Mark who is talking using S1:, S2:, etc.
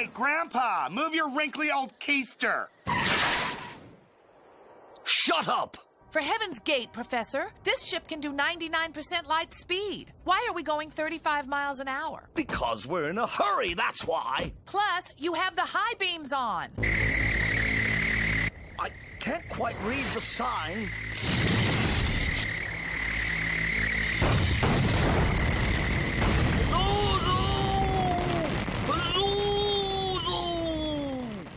S1: Hey, Grandpa, move your wrinkly old keister.
S2: Shut up!
S3: For heaven's gate, Professor, this ship can do 99% light speed. Why are we going 35 miles an hour?
S2: Because we're in a hurry, that's why.
S3: Plus, you have the high beams on.
S2: I can't quite read the sign.